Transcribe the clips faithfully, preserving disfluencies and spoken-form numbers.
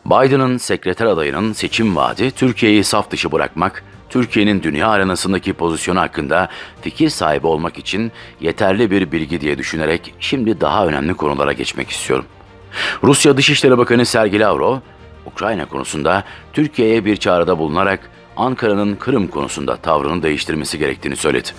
Biden'ın sekreter adayının seçim vaadi Türkiye'yi saf dışı bırakmak, Türkiye'nin dünya arenasındaki pozisyonu hakkında fikir sahibi olmak için yeterli bir bilgi diye düşünerek şimdi daha önemli konulara geçmek istiyorum. Rusya Dışişleri Bakanı Sergey Lavrov, Ukrayna konusunda Türkiye'ye bir çağrıda bulunarak Ankara'nın Kırım konusunda tavrını değiştirmesi gerektiğini söyledi.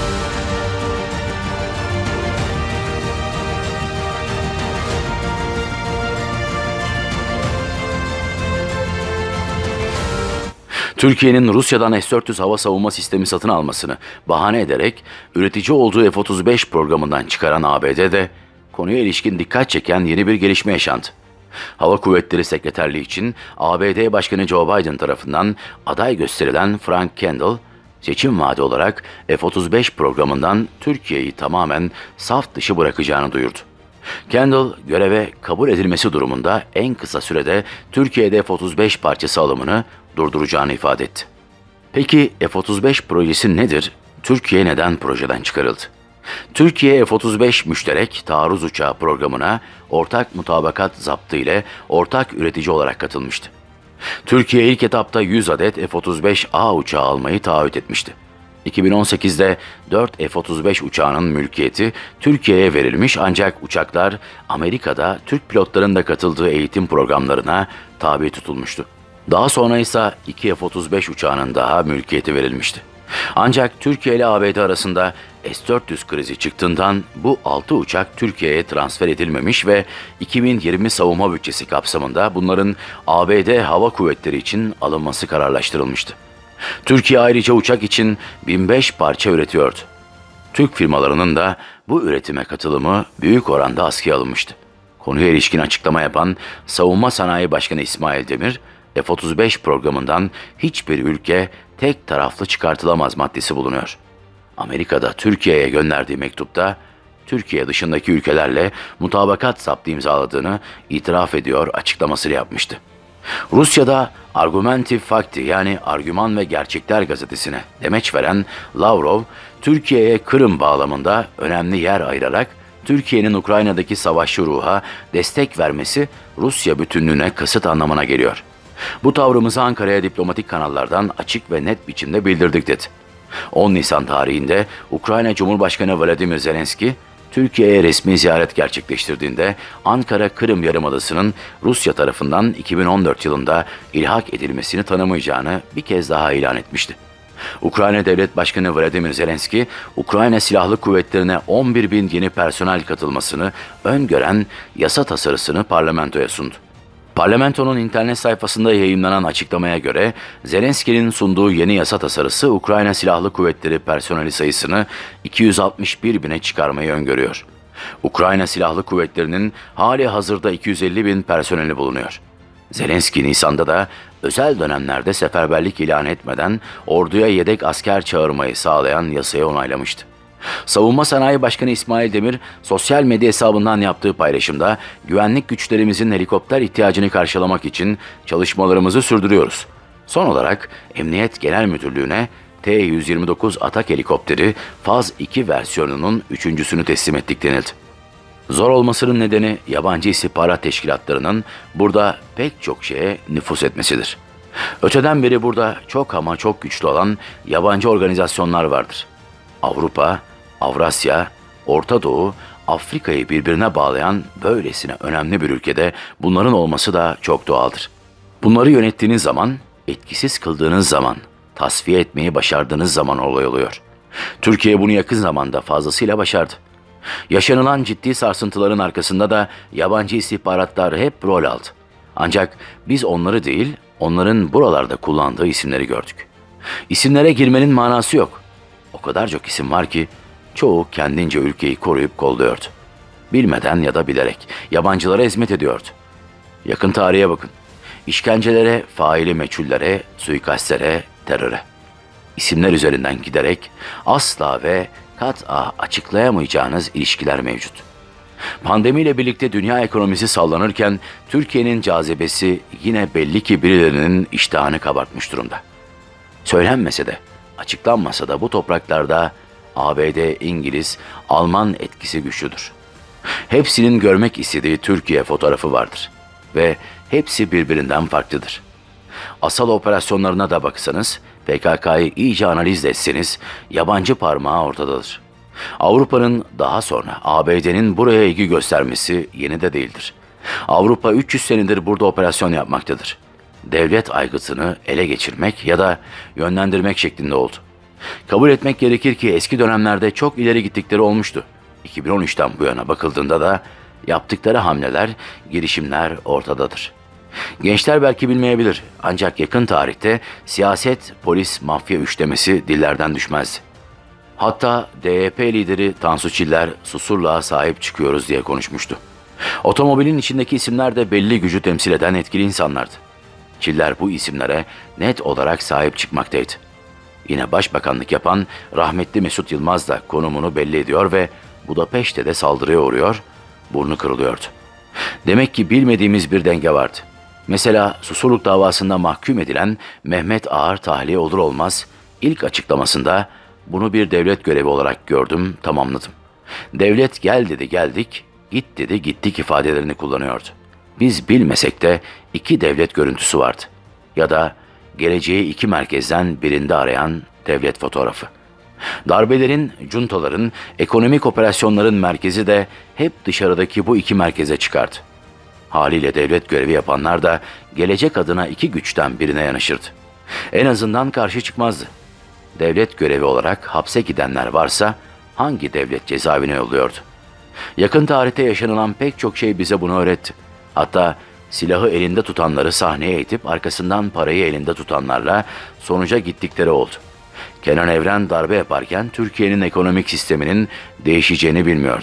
Türkiye'nin Rusya'dan S dört yüz hava savunma sistemi satın almasını bahane ederek üretici olduğu F otuz beş programından çıkaran A B D'de konuya ilişkin dikkat çeken yeni bir gelişme yaşandı. Hava Kuvvetleri Sekreterliği için A B D Başkanı Joe Biden tarafından aday gösterilen Frank Kendall, seçim vaadi olarak F otuz beş programından Türkiye'yi tamamen saf dışı bırakacağını duyurdu. Kendall, göreve kabul edilmesi durumunda en kısa sürede Türkiye'de F otuz beş parçası alımını durduracağını ifade etti. Peki F otuz beş projesi nedir? Türkiye neden projeden çıkarıldı? Türkiye F otuz beş müşterek taarruz uçağı programına ortak mutabakat zaptı ile ortak üretici olarak katılmıştı. Türkiye ilk etapta yüz adet F otuz beş A uçağı almayı taahhüt etmişti. iki bin on sekizde dört F otuz beş uçağının mülkiyeti Türkiye'ye verilmiş ancak uçaklar Amerika'da Türk pilotların da katıldığı eğitim programlarına tabi tutulmuştu. Daha sonra ise iki F otuz beş uçağının daha mülkiyeti verilmişti. Ancak Türkiye ile A B D arasında S dört yüz krizi çıktığından bu altı uçak Türkiye'ye transfer edilmemiş ve iki bin yirmi savunma bütçesi kapsamında bunların A B D Hava Kuvvetleri için alınması kararlaştırılmıştı. Türkiye ayrıca uçak için bin beş parça üretiyordu. Türk firmalarının da bu üretime katılımı büyük oranda askıya alınmıştı. Konuya ilişkin açıklama yapan Savunma Sanayi Başkanı İsmail Demir, F otuz beş programından hiçbir ülke tek taraflı çıkartılamaz maddesi bulunuyor. Amerika'da Türkiye'ye gönderdiği mektupta Türkiye dışındaki ülkelerle mutabakat zaptı imzaladığını itiraf ediyor açıklamasını yapmıştı. Rusya'da Argumentiv Fakti yani Argüman ve Gerçekler gazetesine demeç veren Lavrov, Türkiye'ye Kırım bağlamında önemli yer ayırarak Türkiye'nin Ukrayna'daki savaşçı ruha destek vermesi Rusya bütünlüğüne kasıt anlamına geliyor. Bu tavrımızı Ankara'ya diplomatik kanallardan açık ve net biçimde bildirdik dedi. on Nisan tarihinde Ukrayna Cumhurbaşkanı Volodymyr Zelenski, Türkiye'ye resmi ziyaret gerçekleştirdiğinde Ankara Kırım Yarımadası'nın Rusya tarafından iki bin on dört yılında ilhak edilmesini tanımayacağını bir kez daha ilan etmişti. Ukrayna Devlet Başkanı Volodymyr Zelenski, Ukrayna Silahlı Kuvvetleri'ne on bir bin yeni personel katılmasını öngören yasa tasarısını parlamentoya sundu. Parlamentonun internet sayfasında yayımlanan açıklamaya göre Zelenski'nin sunduğu yeni yasa tasarısı Ukrayna Silahlı Kuvvetleri personeli sayısını iki yüz altmış bir bine çıkarmayı öngörüyor. Ukrayna Silahlı Kuvvetleri'nin hali hazırda iki yüz elli bin personeli bulunuyor. Zelenski Nisan'da da özel dönemlerde seferberlik ilan etmeden orduya yedek asker çağırmayı sağlayan yasayı onaylamıştı. Savunma Sanayi Başkanı İsmail Demir, sosyal medya hesabından yaptığı paylaşımda güvenlik güçlerimizin helikopter ihtiyacını karşılamak için çalışmalarımızı sürdürüyoruz. Son olarak Emniyet Genel Müdürlüğü'ne T yüz yirmi dokuz Atak helikopteri Faz iki versiyonunun üçüncüsünü teslim ettik denildi. Zor olmasının nedeni yabancı istihbarat teşkilatlarının burada pek çok şeye nüfuz etmesidir. Öteden beri burada çok ama çok güçlü olan yabancı organizasyonlar vardır. Avrupa, Avrasya, Orta Doğu, Afrika'yı birbirine bağlayan böylesine önemli bir ülkede bunların olması da çok doğaldır. Bunları yönettiğiniz zaman, etkisiz kıldığınız zaman, tasfiye etmeyi başardığınız zaman olay oluyor. Türkiye bunu yakın zamanda fazlasıyla başardı. Yaşanılan ciddi sarsıntıların arkasında da yabancı istihbaratlar hep rol aldı. Ancak biz onları değil, onların buralarda kullandığı isimleri gördük. İsimlere girmenin manası yok. O kadar çok isim var ki çoğu kendince ülkeyi koruyup kolluyordu. Bilmeden ya da bilerek yabancılara hizmet ediyordu. Yakın tarihe bakın. İşkencelere, faili meçhullere, suikastlere, teröre. İsimler üzerinden giderek asla ve kat'a açıklayamayacağınız ilişkiler mevcut. Pandemiyle birlikte dünya ekonomisi sallanırken Türkiye'nin cazibesi yine belli ki birilerinin iştahını kabartmış durumda. Söylenmese de, açıklanmasa da bu topraklarda A B D, İngiliz, Alman etkisi güçlüdür. Hepsinin görmek istediği Türkiye fotoğrafı vardır ve hepsi birbirinden farklıdır. Asal operasyonlarına da baksanız, P K K'yı iyice analiz etseniz yabancı parmağı ortadadır. Avrupa'nın daha sonra A B D'nin buraya ilgi göstermesi yeni de değildir. Avrupa üç yüz senedir burada operasyon yapmaktadır. Devlet aygıtını ele geçirmek ya da yönlendirmek şeklinde oldu. Kabul etmek gerekir ki eski dönemlerde çok ileri gittikleri olmuştu. iki bin on üçten bu yana bakıldığında da yaptıkları hamleler, girişimler ortadadır. Gençler belki bilmeyebilir ancak yakın tarihte siyaset, polis, mafya üçlemesi dillerden düşmezdi. Hatta D Y P lideri Tansu Çiller Susurluğa sahip çıkıyoruz diye konuşmuştu. Otomobilin içindeki isimler de belli gücü temsil eden etkili insanlardı. Çiller bu isimlere net olarak sahip çıkmaktaydı. Yine başbakanlık yapan rahmetli Mesut Yılmaz da konumunu belli ediyor ve Budapeşte de saldırıya uğruyor, burnu kırılıyordu. Demek ki bilmediğimiz bir denge vardı. Mesela Susurluk davasında mahkum edilen Mehmet Ağar tahliye olur olmaz ilk açıklamasında bunu bir devlet görevi olarak gördüm, tamamladım. Devlet gel dedi geldik, git dedi gittik ifadelerini kullanıyordu. Biz bilmesek de iki devlet görüntüsü vardı. Ya da geleceği iki merkezden birinde arayan devlet fotoğrafı. Darbelerin, cuntaların, ekonomik operasyonların merkezi de hep dışarıdaki bu iki merkeze çıkardı. Haliyle devlet görevi yapanlar da gelecek adına iki güçten birine yanaşırdı. En azından karşı çıkmazdı. Devlet görevi olarak hapse gidenler varsa hangi devlet cezaevine yolluyordu? Yakın tarihte yaşanılan pek çok şey bize bunu öğretti. Hatta silahı elinde tutanları sahneye itip arkasından parayı elinde tutanlarla sonuca gittikleri oldu. Kenan Evren darbe yaparken Türkiye'nin ekonomik sisteminin değişeceğini bilmiyordu.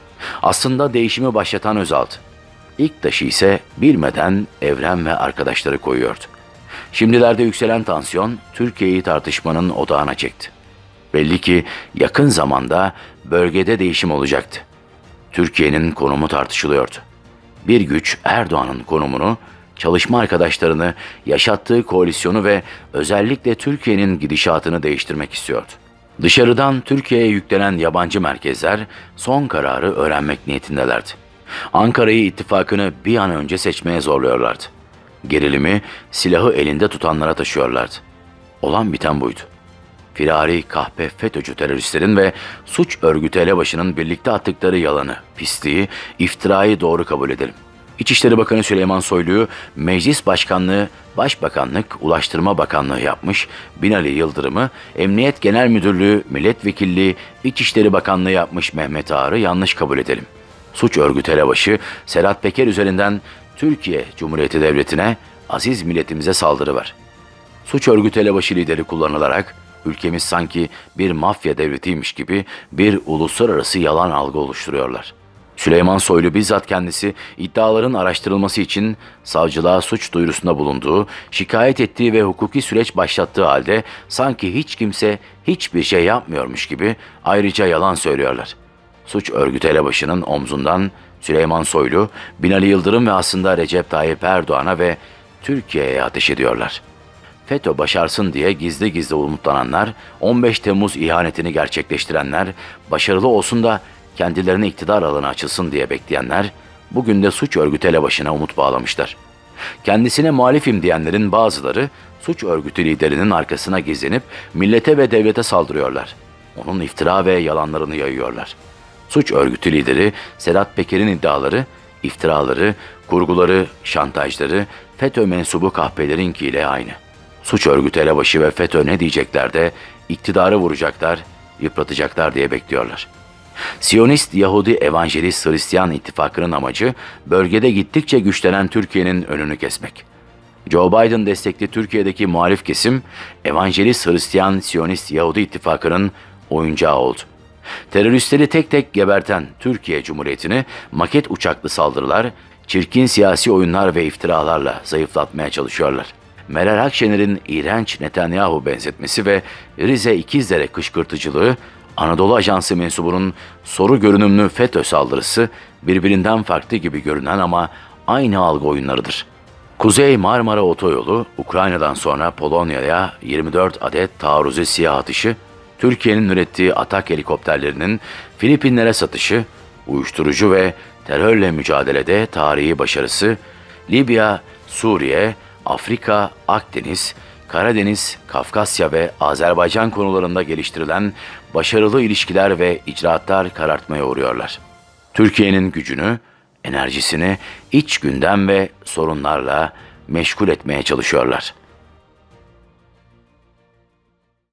Aslında değişimi başlatan Özal'dı. İlk taşı ise bilmeden Evren ve arkadaşları koyuyordu. Şimdilerde yükselen tansiyon Türkiye'yi tartışmanın odağına çekti. Belli ki yakın zamanda bölgede değişim olacaktı. Türkiye'nin konumu tartışılıyordu. Bir güç Erdoğan'ın konumunu, çalışma arkadaşlarını, yaşattığı koalisyonu ve özellikle Türkiye'nin gidişatını değiştirmek istiyordu. Dışarıdan Türkiye'ye yüklenen yabancı merkezler son kararı öğrenmek niyetindelerdi. Ankara'yı ittifakını bir an önce seçmeye zorluyorlardı. Gerilimi silahı elinde tutanlara taşıyorlardı. Olan biten buydu. Firari, kahpe, FETÖ'cü teröristlerin ve suç örgütü elebaşının birlikte attıkları yalanı, pisliği, iftirayı doğru kabul edelim. İçişleri Bakanı Süleyman Soylu'yu Meclis Başkanlığı, Başbakanlık, Ulaştırma Bakanlığı yapmış, Binali Yıldırım'ı Emniyet Genel Müdürlüğü, Milletvekilliği, İçişleri Bakanlığı yapmış Mehmet Ağar'ı yanlış kabul edelim. Suç örgütü elebaşı Serhat Peker üzerinden Türkiye Cumhuriyeti Devleti'ne, aziz milletimize saldırı var. Suç örgütü elebaşı lideri kullanılarak ülkemiz sanki bir mafya devletiymiş gibi bir uluslararası yalan algı oluşturuyorlar. Süleyman Soylu bizzat kendisi iddiaların araştırılması için savcılığa suç duyurusunda bulunduğu, şikayet ettiği ve hukuki süreç başlattığı halde sanki hiç kimse hiçbir şey yapmıyormuş gibi ayrıca yalan söylüyorlar. Suç örgütü elebaşının omzundan Süleyman Soylu, Binali Yıldırım ve aslında Recep Tayyip Erdoğan'a ve Türkiye'ye ateş ediyorlar. FETÖ başarsın diye gizli gizli umutlananlar, on beş Temmuz ihanetini gerçekleştirenler, başarılı olsun da kendilerine iktidar alanı açılsın diye bekleyenler, bugün de suç örgütü elebaşına umut bağlamışlar. Kendisine muhalifim diyenlerin bazıları, suç örgütü liderinin arkasına gizlenip millete ve devlete saldırıyorlar. Onun iftira ve yalanlarını yayıyorlar. Suç örgütü lideri Sedat Peker'in iddiaları, iftiraları, kurguları, şantajları FETÖ mensubu kahpelerinkiyle aynı. Suç örgütü elebaşı ve FETÖ ne diyecekler de iktidarı vuracaklar, yıpratacaklar diye bekliyorlar. Siyonist Yahudi Evangelist Hristiyan ittifakının amacı bölgede gittikçe güçlenen Türkiye'nin önünü kesmek. Joe Biden destekli Türkiye'deki muhalif kesim Evangelist Hristiyan Siyonist Yahudi ittifakının oyuncağı oldu. Teröristleri tek tek geberten Türkiye Cumhuriyeti'ni maket uçaklı saldırılar, çirkin siyasi oyunlar ve iftiralarla zayıflatmaya çalışıyorlar. Meral Akşener'in iğrenç Netanyahu benzetmesi ve Rize İkizdere kışkırtıcılığı, Anadolu Ajansı mensubunun soru görünümlü FETÖ saldırısı birbirinden farklı gibi görünen ama aynı algı oyunlarıdır. Kuzey Marmara Otoyolu, Ukrayna'dan sonra Polonya'ya yirmi dört adet taarruzi siyah atışı, Türkiye'nin ürettiği atak helikopterlerinin Filipinlere satışı, uyuşturucu ve terörle mücadelede tarihi başarısı, Libya, Suriye, Afrika, Akdeniz, Karadeniz, Kafkasya ve Azerbaycan konularında geliştirilen başarılı ilişkiler ve icraatlar karartmaya uğruyorlar. Türkiye'nin gücünü, enerjisini iç gündem ve sorunlarla meşgul etmeye çalışıyorlar.